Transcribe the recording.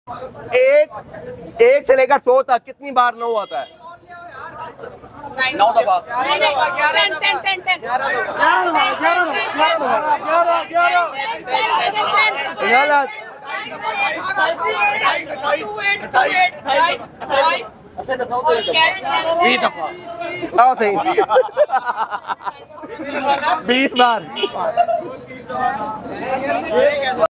एक से लेकर 100 तक कितनी बार 9 आता है? 9 दफा। गलत। 20 दफा। 20 बार।